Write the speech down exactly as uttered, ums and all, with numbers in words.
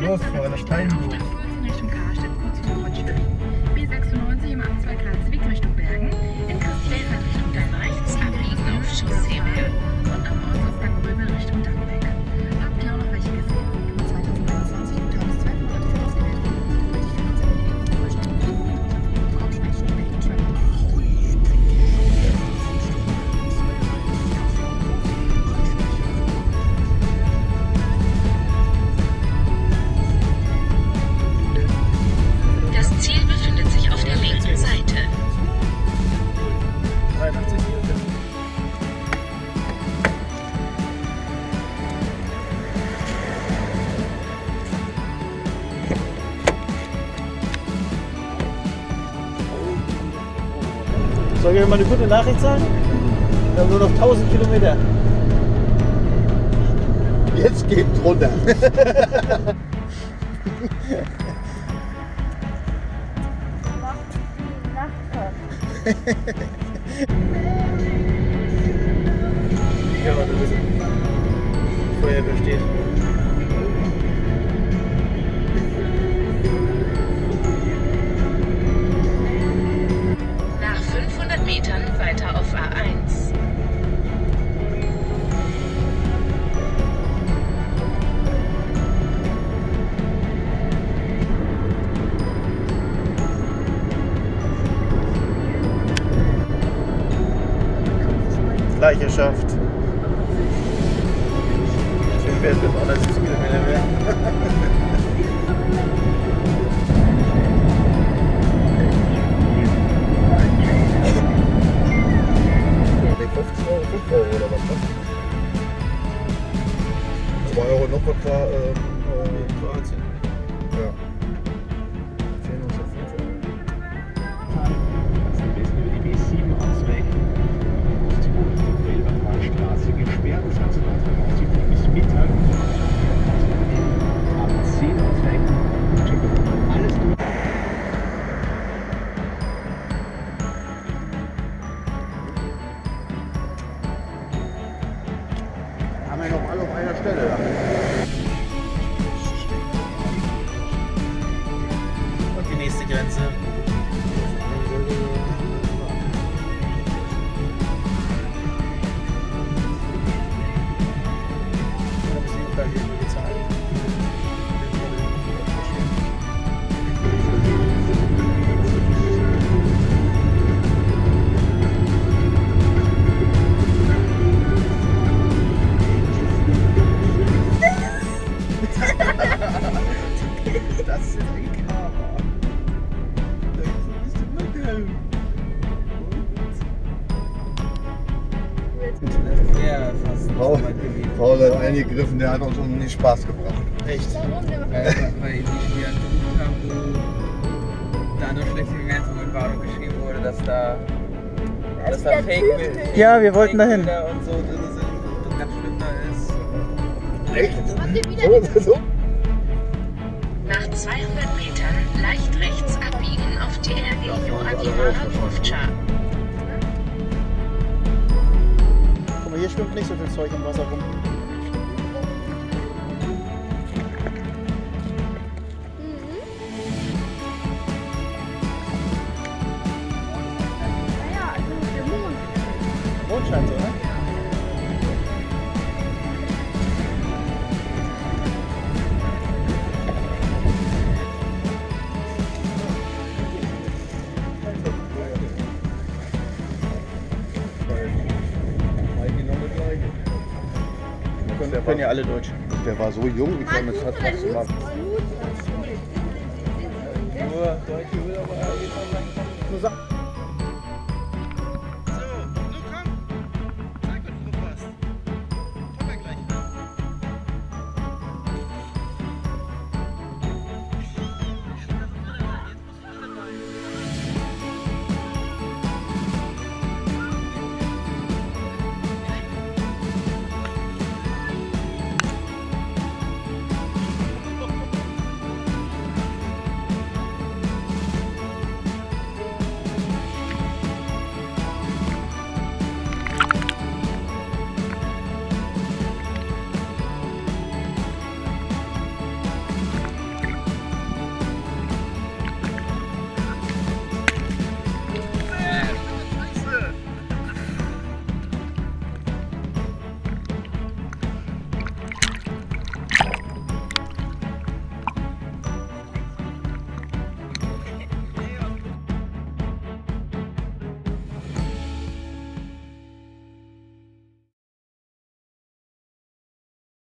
los, Freunde, Steinbuch. Richtung Karstadt, kurz vor Rottschwil. B sechsundneunzig im A zwei Kreisweg Richtung Bergen. In Christiansfeld Richtung dann rechts abbiegen auf Chausseehöhe und am Ortsausgang Römel Richtung Dannbeck. Habt ihr auch noch welche gesehen? zwanzig einundzwanzig und eintausendzweihundert ausgewählt. Soll ich euch mal eine gute Nachricht sagen? Wir haben nur noch tausend Kilometer. Jetzt geht's runter. Ja, aber du bist Feuerwehr steht. Nach fünfhundert Metern weiter auf A eins. Gleich geschafft. Schön wert bis hundertsiebzig Kilometer mehr. fünfzehn Euro, fünf Euro oder was? zwei Euro noch was war ähm, äh, Kroatien. Ja. fehlen uns ja fünf Euro. Das ist ein bisschen über die B sieben ausweg. Osttirol ist die Felbertalstraße gesperrt. Das ganze Nordverkehrsweg bis Mittag. Ab zehn ausweg. Alles durch. Haben wir noch alle auf einer Stelle. Ja. Und die nächste Grenze. Das ist ein Kamera. Das ist ein Mittel. Ja, fast. Paul, Paul hat eingegriffen, der hat uns um nicht Spaß gebracht. Echt? Weil, weil die Spieler gesucht haben, wo da nur schlechte Bewertungen in Warnung geschrieben wurde, dass da, dass da Fake-Bilder Ja, wir wollten dahin. und so drin sind und ganz schlimm da ist. Echt? So, so? Nach zweihundert Metern leicht rechts abbiegen auf die R G Joachimara Pufcha. Guck mal, hier schwimmt nicht so viel Zeug im Wasser rum. Mond scheint so, ne? Wir können ja alle Deutsch. Der war so jung, wie kann das hat trotzdem mal. Nur deutsche Urlauber geht man langsam.